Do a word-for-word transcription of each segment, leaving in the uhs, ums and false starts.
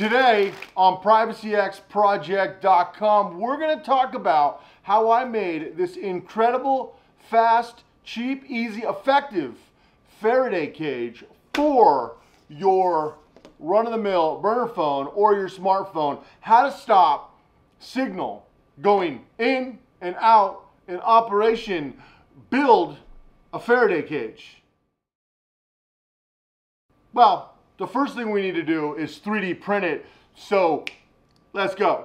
Today on privacy x project dot com, we're going to talk about how I made this incredible, fast, cheap, easy, effective Faraday cage for your run-of-the-mill burner phone or your smartphone. How to stop signal going in and out in operation. Build a Faraday cage. Well, the first thing we need to do is three D print it, so let's go.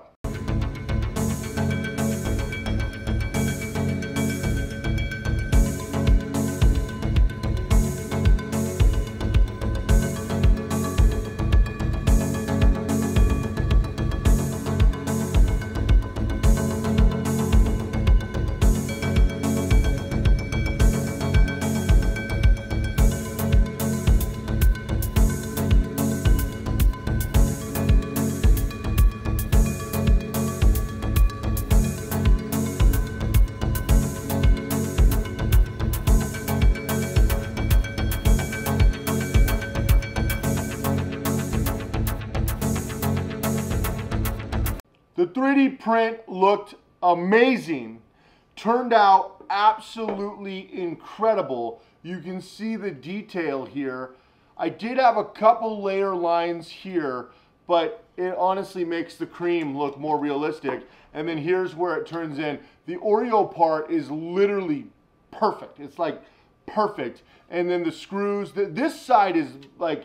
The three D print looked amazing, turned out absolutely incredible. You can see the detail here. I did have a couple layer lines here, but it honestly makes the cream look more realistic. And then here's where it turns in. The Oreo part is literally perfect. It's like perfect. And then the screws, this side is like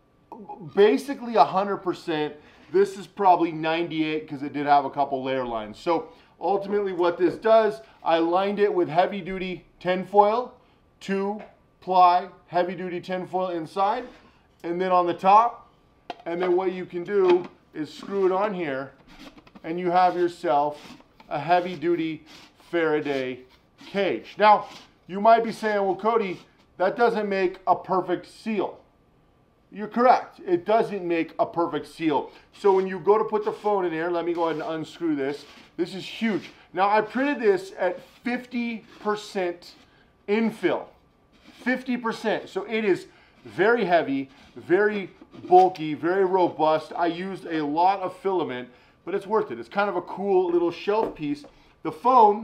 basically one hundred percent. This is probably ninety-eight because it did have a couple layer lines. So ultimately what this does, I lined it with heavy duty tin foil, two ply heavy duty tin foil inside, and then on the top. And then what you can do is screw it on here and you have yourself a heavy duty Faraday cage. Now, you might be saying, well, Cody, that doesn't make a perfect seal. You're correct. It doesn't make a perfect seal. So when you go to put the phone in here, let me go ahead and unscrew this. This is huge. Now I printed this at fifty percent infill. fifty percent. So it is very heavy, very bulky, very robust. I used a lot of filament, but it's worth it. It's kind of a cool little shelf piece. The phone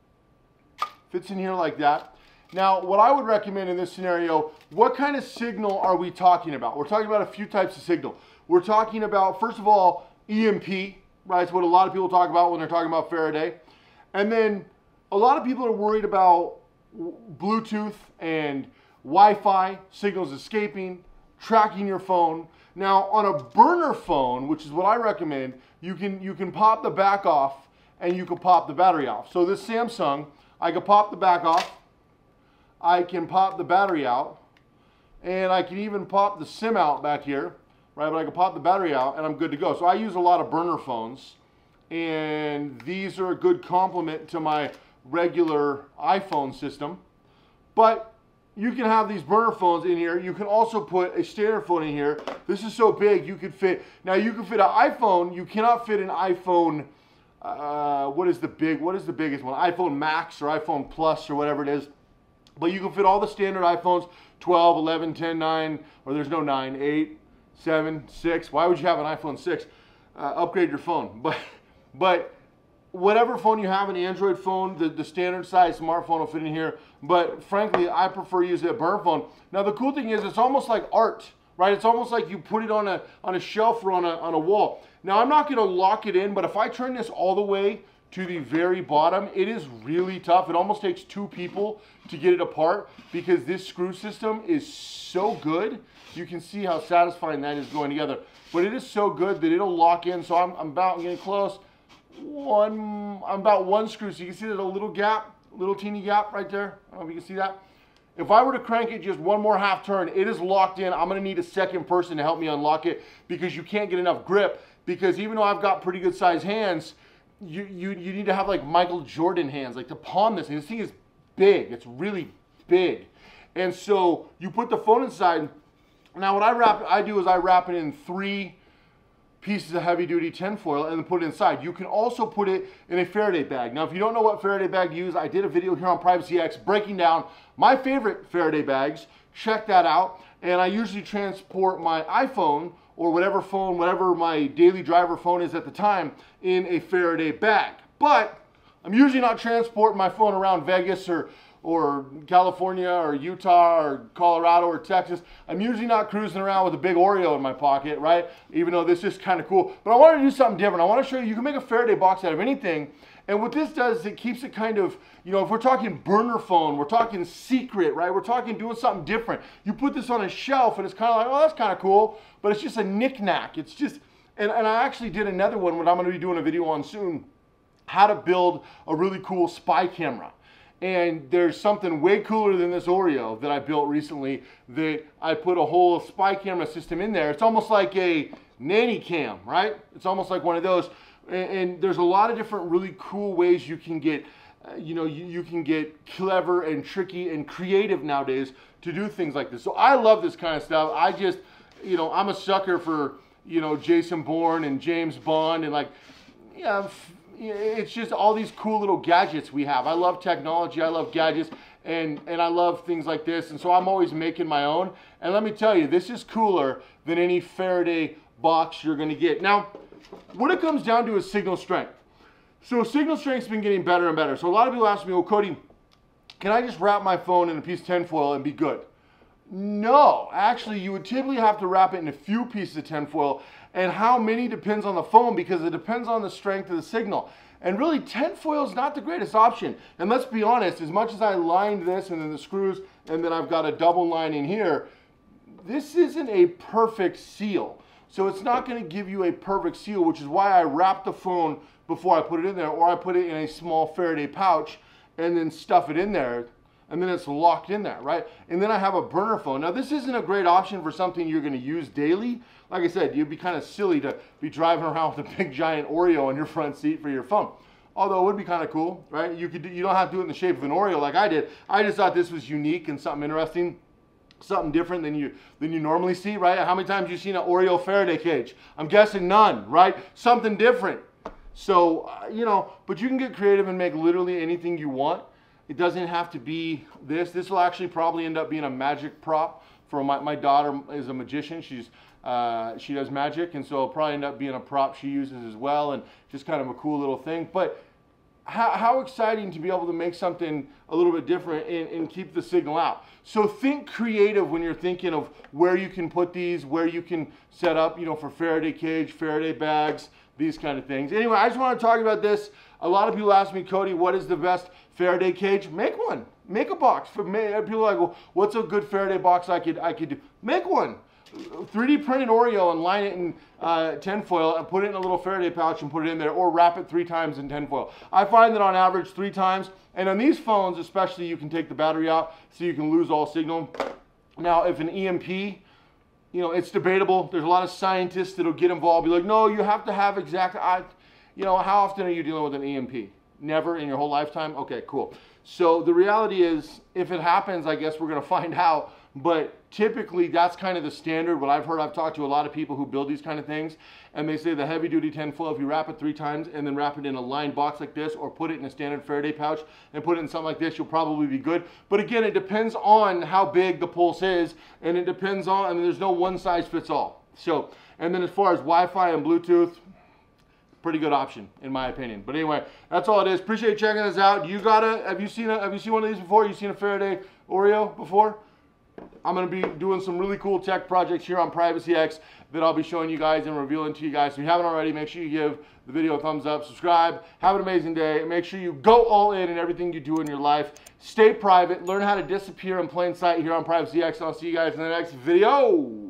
fits in here like that. Now, what I would recommend in this scenario, what kind of signal are we talking about? We're talking about a few types of signal. We're talking about, first of all, E M P, right? It's what a lot of people talk about when they're talking about Faraday. And then a lot of people are worried about Bluetooth and Wi-Fi, signals escaping, tracking your phone. Now, on a burner phone, which is what I recommend, you can, you can pop the back off and you can pop the battery off. So this Samsung, I can pop the back off, I can pop the battery out, and I can even pop the SIM out back here, right? But I can pop the battery out and I'm good to go. So I use a lot of burner phones, and these are a good complement to my regular iPhone system. But you can have these burner phones in here. You can also put a standard phone in here. This is so big you could fit, now you can fit an iPhone, you cannot fit an iPhone, uh, what is the big, what is the biggest one? iPhone Max or iPhone Plus or whatever it is. But you can fit all the standard iPhones, twelve, eleven, ten, nine, or there's no nine, eight, seven, six. Why would you have an iPhone six? Uh, upgrade your phone. But but whatever phone you have, an Android phone, the, the standard size smartphone will fit in here. But frankly, I prefer using a burner phone. Now the cool thing is it's almost like art, right? It's almost like you put it on a, on a shelf or on a, on a wall. Now I'm not gonna lock it in, but if I turn this all the way to the very bottom, it is really tough. It almost takes two people to get it apart because this screw system is so good. You can see how satisfying that is going together. But it is so good that it'll lock in. So I'm, I'm about getting close. One, I'm about one screw. So you can see there's a little gap, little teeny gap right there. I don't know if you can see that. If I were to crank it just one more half turn, it is locked in. I'm gonna need a second person to help me unlock it because you can't get enough grip, because even though I've got pretty good sized hands, You, you, you need to have like Michael Jordan hands, like to palm this. And this thing is big, it's really big. And so you put the phone inside. Now what I wrap, I do is I wrap it in three pieces of heavy duty tin foil and then put it inside. You can also put it in a Faraday bag. Now if you don't know what Faraday bag to use, I did a video here on Privacy X breaking down my favorite Faraday bags. Check that out. And I usually transport my iPhone or whatever phone, whatever my daily driver phone is at the time, in a Faraday bag. But I'm usually not transporting my phone around Vegas or or California or Utah or Colorado or Texas. I'm usually not cruising around with a big Oreo in my pocket, right? Even though this is kind of cool. But I want to do something different. I want to show you, you can make a Faraday box out of anything. And what this does is it keeps it kind of, you know, if we're talking burner phone, we're talking secret, right? We're talking doing something different. You put this on a shelf and it's kind of like, oh, that's kind of cool. But it's just a knick-knack. It's just, and, and I actually did another one, what I'm going to be doing a video on soon, how to build a really cool spy camera. And there's something way cooler than this Oreo that I built recently that I put a whole spy camera system in there. It's almost like a nanny cam, right? It's almost like one of those. And, and there's a lot of different really cool ways you can get, uh, you know, you, you can get clever and tricky and creative nowadays to do things like this. So I love this kind of stuff. I just, you know, I'm a sucker for, you know, Jason Bourne and James Bond and like, yeah, it's just all these cool little gadgets we have. I love technology, I love gadgets, and, and I love things like this. And so I'm always making my own. And let me tell you, this is cooler than any Faraday box you're gonna get. Now, what it comes down to is signal strength. So signal strength's been getting better and better. So a lot of people ask me, well, Cody, can I just wrap my phone in a piece of tinfoil and be good? No, actually you would typically have to wrap it in a few pieces of tinfoil, and how many depends on the phone because it depends on the strength of the signal. And really tinfoil is not the greatest option. And let's be honest, as much as I lined this and then the screws and then I've got a double line in here, this isn't a perfect seal. So it's not going to give you a perfect seal, which is why I wrap the phone before I put it in there, or I put it in a small Faraday pouch and then stuff it in there. And then it's locked in there, right? And then I have a burner phone. Now this isn't a great option for something you're gonna use daily. Like I said, you'd be kind of silly to be driving around with a big giant Oreo on your front seat for your phone. Although it would be kind of cool, right? You could do, you don't have to do it in the shape of an Oreo like I did. I just thought this was unique and something interesting, something different than you than you normally see, right? How many times have you seen an Oreo Faraday cage? I'm guessing none, right? Something different. So, uh, you know, but you can get creative and make literally anything you want. It doesn't have to be this. This will actually probably end up being a magic prop for my, my daughter is a magician. She's uh, she does magic, and so it'll probably end up being a prop she uses as well, and just kind of a cool little thing. But how, how exciting to be able to make something a little bit different and, and keep the signal out. So think creative when you're thinking of where you can put these, where you can set up, you know, for Faraday cage, Faraday bags, these kind of things. Anyway, I just want to talk about this. A lot of people ask me, Cody, what is the best Faraday cage? Make one. Make a box. For me, people are like, well, what's a good Faraday box I could I could do? Make one. three D printed Oreo and line it in uh, tinfoil and put it in a little Faraday pouch and put it in there, or wrap it three times in tinfoil. I find that on average three times, and on these phones especially, you can take the battery out so you can lose all signal. Now, if an E M P, you know, it's debatable. There's a lot of scientists that'll get involved, be like, no, you have to have exact, I, you know, how often are you dealing with an E M P? Never in your whole lifetime? Okay, cool. So the reality is, if it happens, I guess we're gonna find out, but typically that's kind of the standard. What I've heard, I've talked to a lot of people who build these kind of things, and they say the heavy duty tinfoil, if you wrap it three times and then wrap it in a lined box like this, or put it in a standard Faraday pouch and put it in something like this, you'll probably be good. But again, it depends on how big the pulse is, and it depends on, I mean, there's no one size fits all. So, and then as far as Wi-Fi and Bluetooth, pretty good option in my opinion. But anyway, that's all it is. Appreciate you checking this out. You got a, have you seen a, have you seen one of these before? You seen a Faraday Oreo before? I'm going to be doing some really cool tech projects here on Privacy X that I'll be showing you guys and revealing to you guys. So if you haven't already, make sure you give the video a thumbs up, subscribe, have an amazing day, and make sure you go all in in everything you do in your life. Stay private, learn how to disappear in plain sight here on Privacy X, and I'll see you guys in the next video.